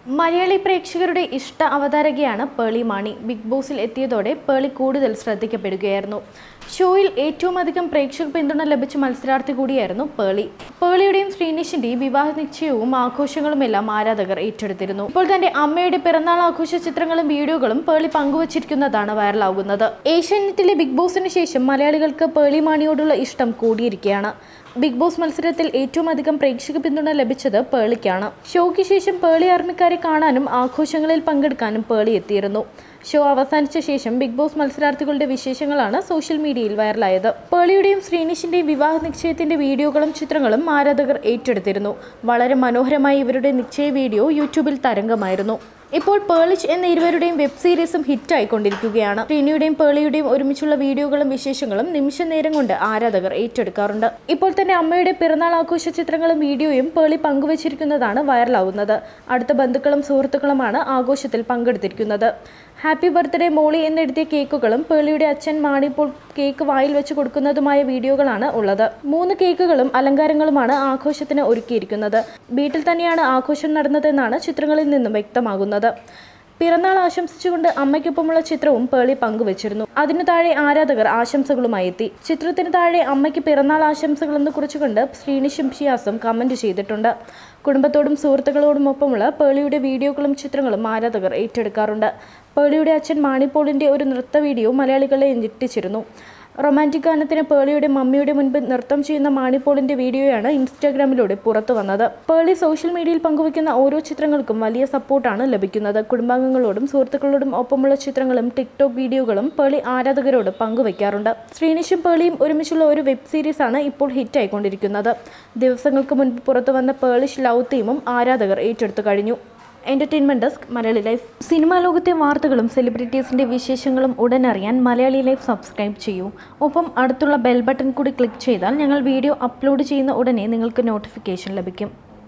മലയാളി പ്രേക്ഷകരുടെ ഇഷ്ട അവതാരകയാണ് പേളി മാണി. ബിഗ് ബോസിൽ എത്തിയതോടെ പേളി കൂടുതൽ ശ്രദ്ധിക്കപ്പെടുകയായിരുന്നു. ഷോയിൽ ഏറ്റവും അധികം പ്രേക്ഷക പിന്തുണ ലഭിച്ച മത്സരാർത്ഥി കൂടിയായിരുന്നു പേളി. പേളിയുടെയും ശ്രീനിഷിന്റെയും വിവാഹ നിശ്ചയവും ആഘോഷങ്ങളുമെല്ലാം ആരാധകർ ഏറ്റെടുത്തിരുന്നു. ഇപ്പോൾ തന്റെ അമ്മയുടെ പിറന്നാൾ ആഘോഷ ചിത്രങ്ങളും വീഡിയോകളും പേളി പങ്കുവച്ചിരിക്കുന്നതാണ് വൈറലാകുന്നത്. ഏഷ്യാനെറ്റിലെ ബിഗ് ബോസിന് ശേഷം മലയാളികൾക്ക് പേളി മാണിയോടുള്ള ഇഷ്ടം കൂടിയിരിക്കുകയാണ്. ബിഗ് ബോസ് മത്സരത്തിൽ ഏറ്റവും അധികം പ്രേക്ഷക പിന്തുണ ലഭിച്ചത് പേളിക്കാണ്. ഷോയ്ക്ക് ശേഷം പേളി ആർമിക്കാരെ കാണാനും ആഘോഷങ്ങളിൽ പങ്കെടുക്കാനും പേളി എത്തിയിരുന്നു. ഷോ അവസാനിച്ച ശേഷം ബിഗ് ബോസ് മത്സരാർത്ഥികളുടെ വിശേഷങ്ങളാണ് സോഷ്യൽ മീഡിയയിൽ വൈറലായത്. പേളിയുടെയും ശ്രീനിഷിന്റെയും വിവാഹ നിശ്ചയത്തിന്റെ വീഡിയോകളും ചിത്രങ്ങളും ആരാധകർ ഏറ്റെടുത്തിരുന്നു. വളരെ മനോഹരമായി ഇവരുടെ നിശ്ചയ വീഡിയോ യൂട്യൂബിൽ തരംഗമായിരുന്നു. ഇപ്പോൾ പേളിച്ച് എന്ന ഇരുവരുടെയും വെബ് സീരീസും ഹിറ്റായിക്കൊണ്ടിരിക്കുകയാണ്. ശ്രീനിയുടെയും പേളിയുടെയും ഒരുമിച്ചുള്ള വീഡിയോകളും വിശേഷങ്ങളും നിമിഷ നേരം കൊണ്ട് ആരാധകർ ഏറ്റെടുക്കാറുണ്ട്. ഇപ്പോൾ തന്നെ അമ്മയുടെ പിറന്നാൾ ആഘോഷ ചിത്രങ്ങളും വീഡിയോയും പേളി പങ്കുവച്ചിരിക്കുന്നതാണ് വൈറലാവുന്നത്. അടുത്ത ബന്ധുക്കളും സുഹൃത്തുക്കളുമാണ് ആഘോഷത്തിൽ പങ്കെടുത്തിരിക്കുന്നത്. ഹാപ്പി ബർത്ത്ഡേ മോളി എന്നെഴുതിയ കേക്കുകളും പേളിയുടെ അച്ഛൻ മാണിപ്പോൾ കേക്ക് വായിൽ വെച്ച് കൊടുക്കുന്നതുമായ വീഡിയോകളാണ് ഉള്ളത്. 3 കേക്കുകളും അലങ്കാരങ്ങളുമാണ് ആഘോഷത്തിന് ഒരുക്കിയിരിക്കുന്നത്. വീട്ടിൽ തന്നെയാണ് ആഘോഷം നടന്നതെന്നാണ് ചിത്രങ്ങളിൽ നിന്നും വ്യക്തമാകുന്നത്. പിറന്നാൾ ആശംസിച്ചുകൊണ്ട് അമ്മയ്ക്കൊപ്പമുള്ള ചിത്രവും പേളി പങ്കുവച്ചിരുന്നു. അതിനു താഴെ ആരാധകർ ആശംസകളുമായി എത്തി. ചിത്രത്തിന് താഴെ അമ്മയ്ക്ക് പിറന്നാൾ ആശംസകളെന്ന് കുറിച്ചുകൊണ്ട് ശ്രീനിഷും ഷിയാസും കമന്റ് ചെയ്തിട്ടുണ്ട്. കുടുംബത്തോടും സുഹൃത്തുക്കളോടുമൊപ്പമുള്ള പേളിയുടെ വീഡിയോകളും ചിത്രങ്ങളും ആരാധകർ ഏറ്റെടുക്കാറുണ്ട്. പേളിയുടെ അച്ഛൻ മാണിപ്പോളിന്റെ ഒരു നൃത്ത വീഡിയോ മലയാളികളെ ഞെട്ടിച്ചിരുന്നു. റൊമാൻറ്റിക് ഗാനത്തിന് പേളിയുടെ മമ്മിയുടെ മുൻപ് നൃത്തം ചെയ്യുന്ന മാണിപ്പോളിന്റെ വീഡിയോയാണ് ഇൻസ്റ്റാഗ്രാമിലൂടെ പുറത്തു വന്നത്. പേളി സോഷ്യൽ മീഡിയയിൽ പങ്കുവയ്ക്കുന്ന ഓരോ ചിത്രങ്ങൾക്കും വലിയ സപ്പോർട്ടാണ് ലഭിക്കുന്നത്. കുടുംബാംഗങ്ങളോടും സുഹൃത്തുക്കളോടും ഒപ്പമുള്ള ചിത്രങ്ങളും ടിക്ടോക്ക് വീഡിയോകളും പേളി ആരാധകരോട് പങ്കുവയ്ക്കാറുണ്ട്. ശ്രീനിഷും പേളിയും ഒരുമിച്ചുള്ള ഒരു വെബ് സീരീസാണ് ഇപ്പോൾ ഹിറ്റായിക്കൊണ്ടിരിക്കുന്നത്. ദിവസങ്ങൾക്ക് മുൻപ് പുറത്തു വന്ന പേളിഷ് ലവ് തീമും ആരാധകർ ഏറ്റെടുത്തു കഴിഞ്ഞു. Entertainment desk Malayali life. Cinema ലോകത്തെ വാർത്തകളും സെലിബ്രിറ്റീസിന്റെ വിശേഷങ്ങളും ഉടൻ അറിയാൻ മലയാളി ലൈഫ് സബ്സ്ക്രൈബ് ചെയ്യൂ. ഒപ്പം അടുത്തുള്ള ബെൽ ബട്ടൺ കൂടി ക്ലിക്ക് ചെയ്താൽ ഞങ്ങൾ വീഡിയോ അപ്ലോഡ് ചെയ്യുന്ന ഉടനെ നിങ്ങൾക്ക് നോട്ടിഫിക്കേഷൻ ലഭിക്കും.